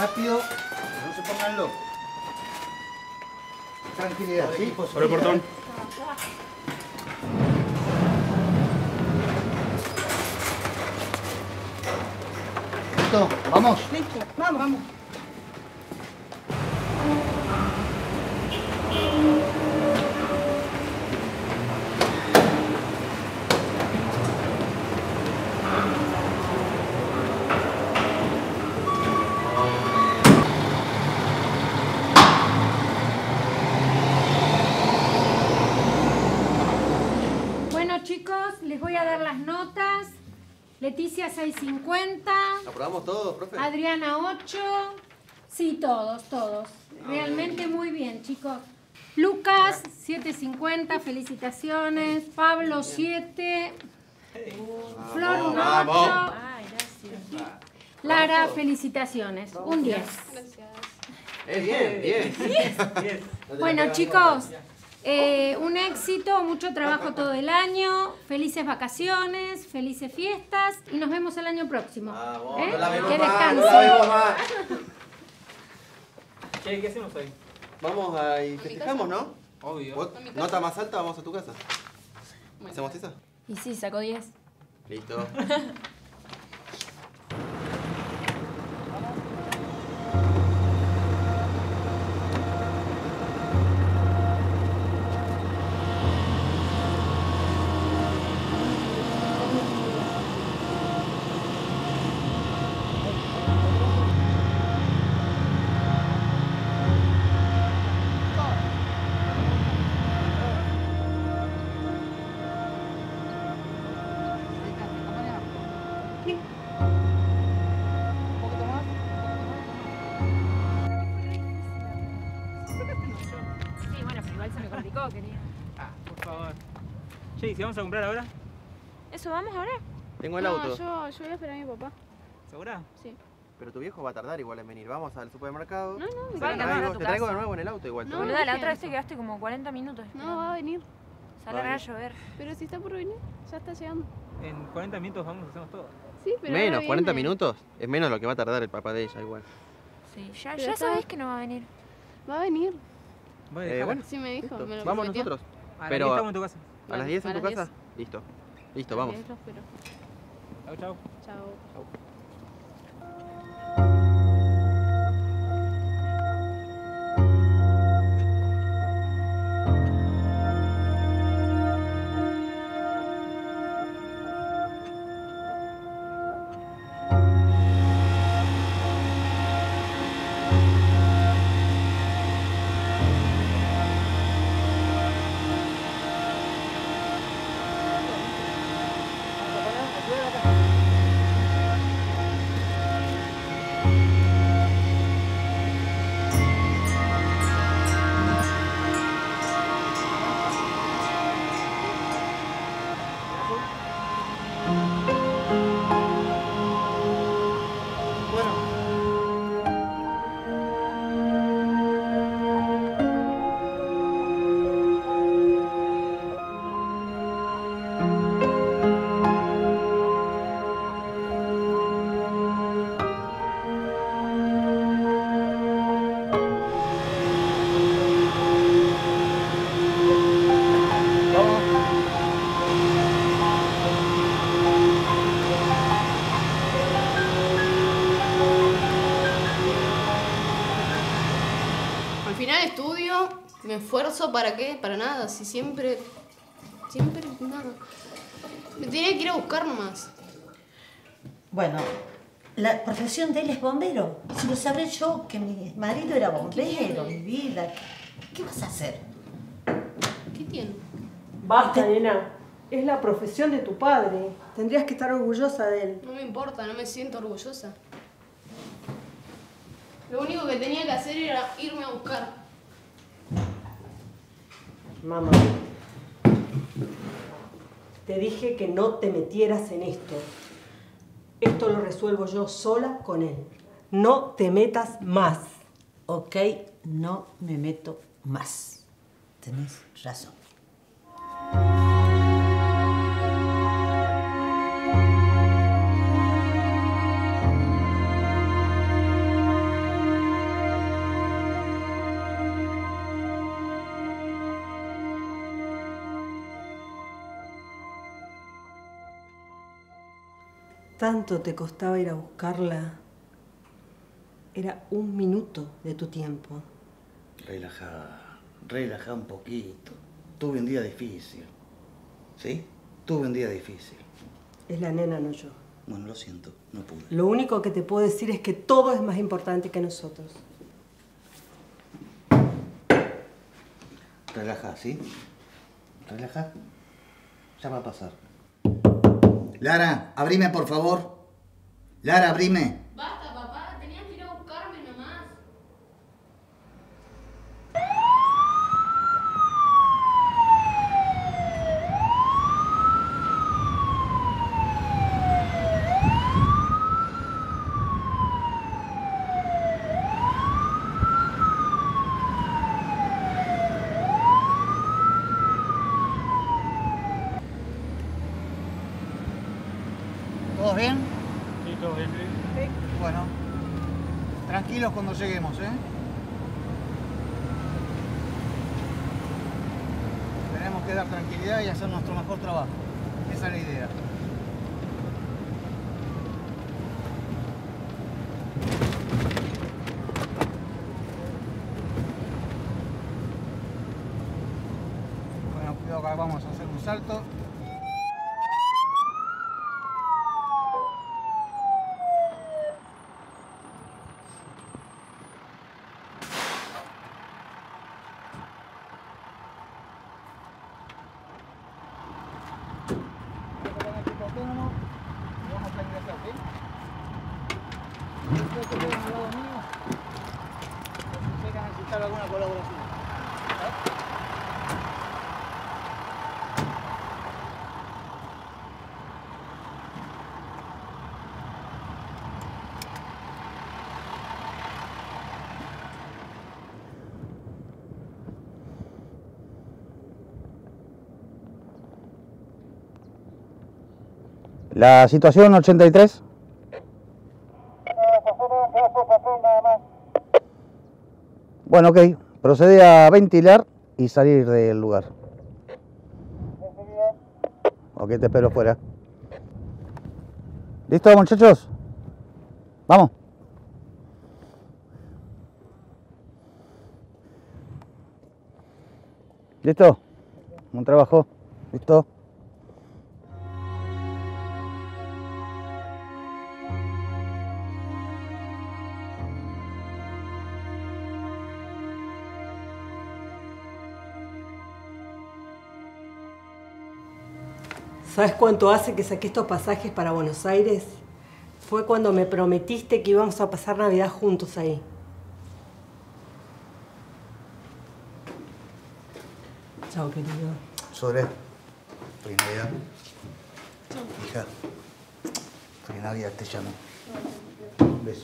rápido, no se pongan locos. Tranquilidad, ¿sí? Por el portón. ¿Listo? ¿Vamos? Listo, vamos, vamos. Bueno, chicos, les voy a dar las notas. Leticia 650. ¿Aprobamos todo, profe? Adriana 8. Sí, todos. Realmente muy bien, chicos. Lucas 750, felicitaciones. Pablo 7. Flor un 8. Ay, gracias. Lara, felicitaciones. Un 10. Bien. Bueno, chicos, un éxito, mucho trabajo todo el año, felices vacaciones, felices fiestas y nos vemos el año próximo. No la vemos Que más, descansen. no la vemos más. Che, ¿qué hacemos hoy? Vamos a y festejamos, ¿no? Obvio. ¿Vos, nota más alta, vamos a tu casa. ¿Hacemos esa? Y sí, sacó 10. Listo. Sí, bueno, pero igual se me complicó, querida. Ah, por favor. Che, ¿y si vamos a comprar ahora? ¿Eso vamos ahora? Tengo el auto. Yo voy a esperar a mi papá. ¿Segura? Sí. Pero tu viejo va a tardar igual en venir. Vamos al supermercado. No, Te va a traigo, ir a tu te traigo de casa. nuevo en el auto igual. No, Boluda, la dije. otra vez te quedaste como 40 minutos. No, va a venir. Se va a largar a llover. Pero si está por venir, ya está llegando. En 40 minutos vamos, hacemos todo. Sí, pero ahora Menos, 40 viene. minutos. Es menos lo que va a tardar el papá de ella igual. Sí, Pero ya está- sabés que no va a venir. Va a venir. Voy a dejar. Bueno, Sí, me dijo. listo. Me lo Vamos prometió. nosotros. A las pero 10 estamos en tu casa. ¿A las 10 en A tu las casa? Listo. Listo, A las vamos. 10 lo espero. Chau, chau. Chao. Al final estudio, me esfuerzo, ¿para qué? Para nada, si siempre nada. Me tenía que ir a buscar nomás. Bueno, la profesión de él es bombero. Si lo sabré yo, que mi marido era bombero, mi vida. ¿Qué vas a hacer? ¿Qué tiene? Basta, nena. Es la profesión de tu padre. Tendrías que estar orgullosa de él. No me importa, no me siento orgullosa. Lo único que tenía que hacer era irme a buscar. Mamá, te dije que no te metieras en esto. Esto lo resuelvo yo sola con él. No te metas más. Ok, no me meto más. Tenés razón. tanto te costaba ir a buscarla, era 1 minuto de tu tiempo. Relajá un poquito. Tuve un día difícil. ¿Sí? Tuve un día difícil. Es la nena, no yo. Bueno, lo siento, no pude. Lo único que te puedo decir es que todo es más importante que nosotros. Relajá, ¿sí? Relajá. Ya va a pasar. Lara, abrime, por favor. Lara, abrime. Basta, papá. Tenías que ir a buscarme nomás. ¿Todos bien? Sí, todo bien. Bueno. Tranquilos cuando lleguemos, ¿eh? Tenemos que dar tranquilidad y hacer nuestro mejor trabajo. Esa es la idea. Bueno, cuidado que vamos a hacer un salto. Autónomo y vamos a ingresar, ¿sí? Ustedes que vienen al lado mío, por si llegan a necesitar alguna colaboración. La situación 83. Bueno, ok. Procede a ventilar y salir del lugar. Ok, te espero fuera. ¿Listo, muchachos? Vamos. ¿Listo? Buen trabajo. ¿Listo? ¿Sabes cuánto hace que saqué estos pasajes para Buenos Aires? Fue cuando me prometiste que íbamos a pasar Navidad juntos ahí. Chao, querido. Sore, feliz Navidad. Hija, feliz Navidad, te llamo. Besos.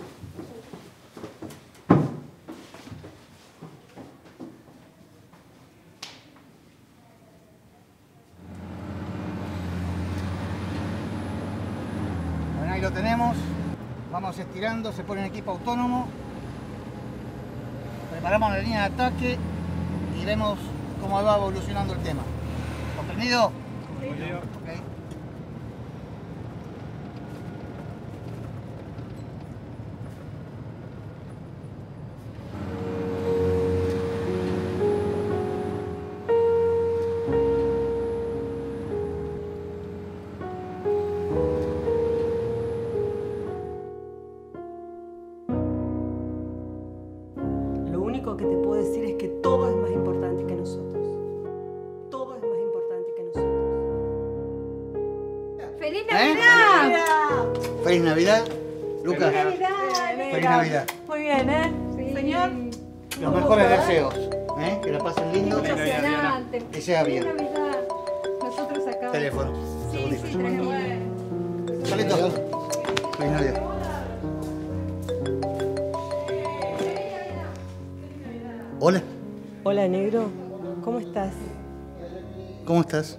Bueno, ahí lo tenemos. Vamos estirando, se pone en equipo autónomo. Preparamos la línea de ataque y vemos cómo va evolucionando el tema. ¿Comprendido? Sí. Ok. Lo único que te puedo decir es que todo es más importante que nosotros. Todo es más importante que nosotros. ¡Feliz Navidad! Feliz Navidad, Lucas. Feliz Navidad. Muy bien, ¿eh? Señor. Los mejores deseos. Que la pasen lindo. Impresionante. Que sea bien. Feliz Navidad. Nosotros acá. Teléfono. Sí, Segundito. sí, tranquilo. Salito. Feliz Navidad. Hola, Hola, negro. ¿Cómo estás? ¿cómo estás?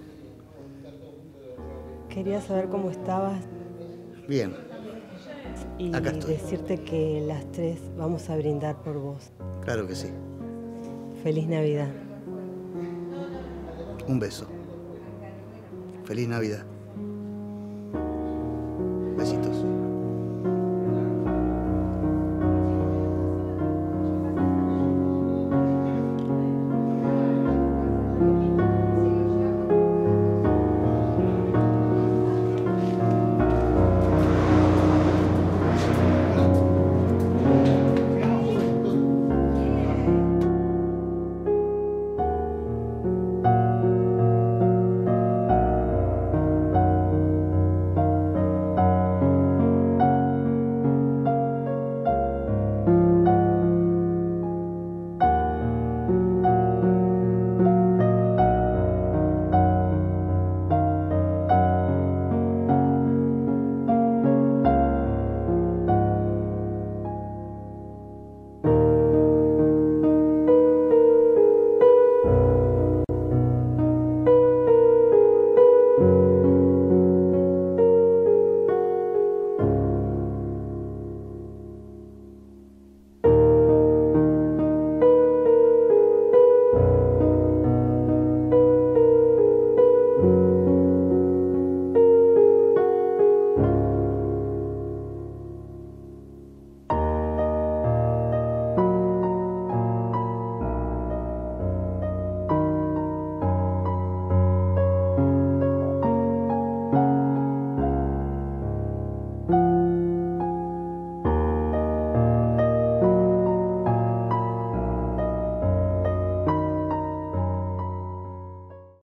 Quería saber cómo estabas Bien, y Acá estoy. decirte que las 3 vamos a brindar por vos. claro que sí. Feliz Navidad. Un beso. Feliz Navidad. Besitos.